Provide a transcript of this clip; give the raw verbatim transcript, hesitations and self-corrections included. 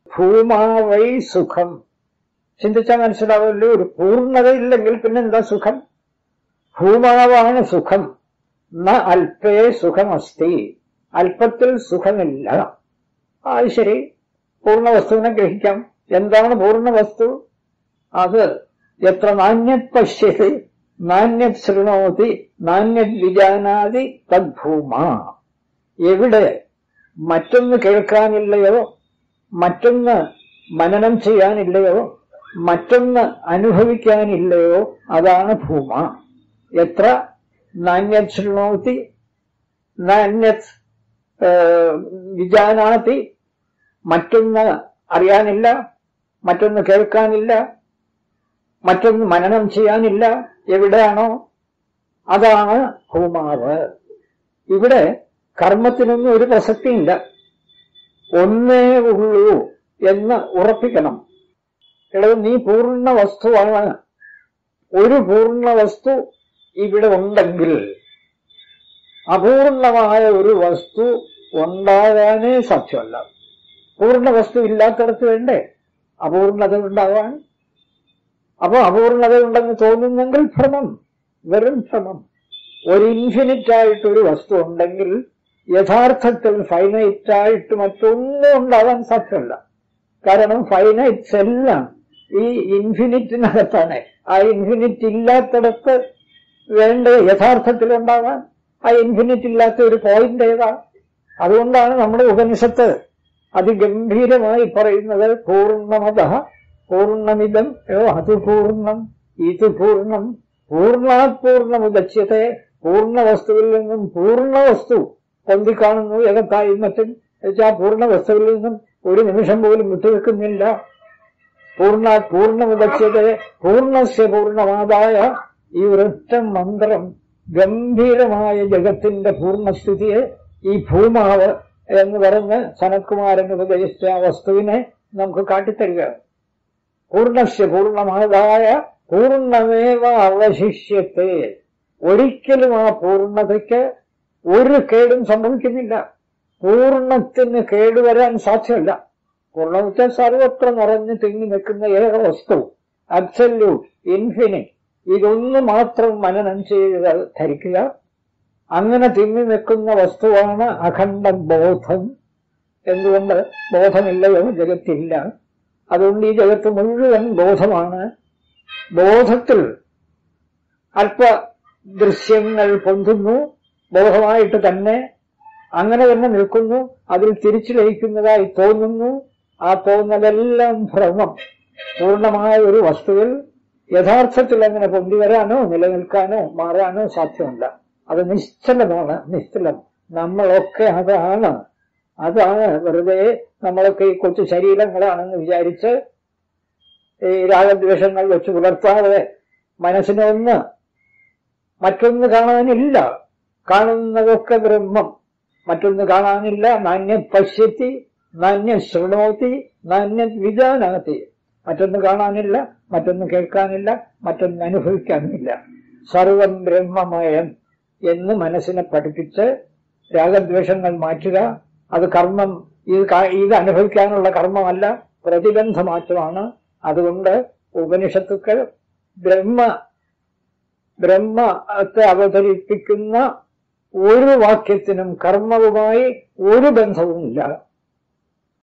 ഭൂമാവൈ സുഖം. ചിന്തിച്ചാൽ മനസ്സിലാവല്ലോ, ഒരു പൂർണ്ണതയില്ലെങ്കിൽ പിന്നെന്താ സുഖം? ഭൂമാവാണ് സുഖം. ന അല്പേ സുഖമസ്തി, അല്പത്തിൽ സുഖമില്ല. അത് ശരി, പൂർണ്ണ വസ്തുവിനെ ഗ്രഹിക്കാം. എന്താണ് പൂർണ്ണ വസ്തു? അത് എത്ര നാന്യത് പശ്യതി നാന്യത് ശൃണോതി നാന്യത് വിജാനാതി തദ്ഭൂമ. എവിടെ മറ്റൊന്ന് കേൾക്കാനില്ലയോ, മറ്റൊന്ന് മനനം ചെയ്യാനില്ലയോ, മറ്റൊന്ന് അനുഭവിക്കാനില്ലയോ, അതാണ് ഭൂമ. എത്ര നാന്യത് ശൃണോതി നാന്യത് വിജാനാതി, മറ്റൊന്ന് അറിയാനില്ല, മറ്റൊന്ന് കേൾക്കാനില്ല, മറ്റൊന്ന് മനനം ചെയ്യാനില്ല, എവിടെയാണോ അതാണ് ഭൂമാവ്. ഇവിടെ കർമ്മത്തിനൊന്നും ഒരു പ്രസക്തിയില്ല, ഒന്നേ ഉള്ളൂ എന്ന് ഉറപ്പിക്കണം. എടോ, നീ പൂർണ്ണ വസ്തുവാണ്. ഒരു പൂർണ്ണ വസ്തു ഇവിടെ ഉണ്ടെങ്കിൽ അപൂർണമായ ഒരു വസ്തു ഉണ്ടാകാനേ സാധ്യമല്ല. പൂർണ്ണ വസ്തു ഇല്ലാത്തടത്ത് വേണ്ടേ അപൂർണത ഉണ്ടാവാൻ? അപ്പൊ അപൂർണത ഉണ്ടെന്ന് തോന്നുന്നെങ്കിൽ ഭ്രമം, വെറും ഭ്രമം. ഒരു ഇൻഫിനിറ്റ് ആയിട്ടൊരു വസ്തു ഉണ്ടെങ്കിൽ യഥാർത്ഥത്തിൽ ഫൈനൈറ്റ് ആയിട്ട് മറ്റൊന്നും ഉണ്ടാവാൻ സാധ്യമല്ല. കാരണം ഫൈനൈറ്റ്സ് എല്ലാം ഈ ഇൻഫിനിറ്റിനകത്താണ്. ആ ഇൻഫിനിറ്റ് ഇല്ലാത്തടത്ത് വേണ്ട യഥാർത്ഥത്തിൽ ഉണ്ടാവാൻ ആ ഇൻഫിനിറ്റ് ഇല്ലാത്ത ഒരു പോയിന്റ് ഏതാ? അതുകൊണ്ടാണ് നമ്മുടെ ഉപനിഷത്ത് അതിഗംഭീരമായി പറയുന്നത് പൂർണ്ണമതഃ പൂർണ്ണമിദം അത് പൂർണ്ണം ഇത് പൂർണ്ണം പൂർണ്ണാത് പൂർണ്ണമുദച്യത്തെ. പൂർണ്ണ വസ്തുവിൽ നിന്നും പൂർണ്ണ വസ്തു പൊന്തിക്കാണുന്നു ഏകത്തായി മറ്റും വെച്ചാൽ പൂർണ്ണ വസ്തുവിൽ നിന്നും ഒരു നിമിഷം പോലും വിട്ടുവെക്കുന്നില്ല. പൂർണ്ണാത് പൂർണ്ണമുദച്യത്തെ, പൂർണ്ണസ്യ പൂർണ്ണമാതായ ഈ ഒരൊറ്റ മന്ത്രം ഗംഭീരമായ ജഗത്തിന്റെ പൂർണ്ണസ്ഥിതിയെ ഈ ഭൂമാവ് എന്ന് പറഞ്ഞ് സനത്കുമാരൻ ഉപദേശിച്ച ആ വസ്തുവിനെ നമുക്ക് കാട്ടിത്തരിക. പൂർണ്ണസ്യ പൂർണ്ണമാതായ പൂർണ്ണമേവ അവശിഷ്യത്തെ. ഒരിക്കലും ആ പൂർണ്ണതയ്ക്ക് ഒരു കേടും സംഭവിക്കുന്നില്ല. പൂർണ്ണത്തിന് കേടുവരാൻ സാധ്യമല്ല. പൂർണ്ണത്തെ സർവത്ര നിറഞ്ഞു തിങ്ങി നിൽക്കുന്ന ഏക വസ്തു, അബ്സല്യൂട്ട്, ഇൻഫിനിറ്റ്. ഇതൊന്നു മാത്രം മനനം ചെയ്ത് ധരിക്കുക. അങ്ങനെ തിങ്ങി നിൽക്കുന്ന വസ്തുവാണ് അഖണ്ഡ ബോധം. എന്തുകൊണ്ട്? ബോധമില്ലയോ ജഗത്തില്ല. അതുകൊണ്ട് ഈ ജഗത്ത് മുഴുവൻ ബോധമാണ്. ബോധത്തിൽ അല്പ ദൃശ്യങ്ങൾ പൊന്തുന്നു, ബോധമായിട്ട് തന്നെ അങ്ങനെ തന്നെ നിൽക്കുന്നു. അതിൽ തിരിച്ചു ലയിക്കുന്നതായി തോന്നുന്നു. ആ തോന്നലെല്ലാം ഭ്രമം. പൂർണ്ണമായ ഒരു വസ്തുവിൽ യഥാർത്ഥത്തിൽ അങ്ങനെ പൊന്തി വരാനോ നിലനിൽക്കാനോ മാറാനോ സാധ്യമല്ല. അത് നിശ്ചലമാണ്, നിശ്ചലം. നമ്മളൊക്കെ അതാണ്. അതാണ് വെറുതെ നമ്മളൊക്കെ ഈ കൊച്ചു ശരീരങ്ങളാണെന്ന് വിചാരിച്ച് ഈ രാഗദ്വേഷങ്ങൾ വെച്ച് പുലർത്താതെ മനസ്സിനൊന്ന് മറ്റൊന്ന് കാണാനില്ല. കാണുന്നതൊക്കെ ബ്രഹ്മം, മറ്റൊന്ന് കാണാനില്ല. നാന്യത് പശ്യത്തി നാന്യത് ശൃണോതി നാന്യത് വിജാനാതി. മറ്റൊന്ന് കാണാനില്ല, മറ്റൊന്ന് കേൾക്കാനില്ല, മറ്റൊന്ന് അനുഭവിക്കാനില്ല. സർവം ബ്രഹ്മമയം എന്ന് മനസ്സിനെ പഠിപ്പിച്ച് രാഗദ്വേഷങ്ങൾ മാറ്റുക. അത് കർമ്മം, ഇത് ഇത് അനുഭവിക്കാനുള്ള കർമ്മമല്ല, പ്രതിബന്ധമാറ്റമാണ്. അതുകൊണ്ട് ഉപനിഷത്തുക്കൾ ബ്രഹ്മ ബ്രഹ്മത്തെ അവതരിപ്പിക്കുന്ന ഒരു വാക്യത്തിനും കർമ്മവുമായി ഒരു ബന്ധവുമില്ല.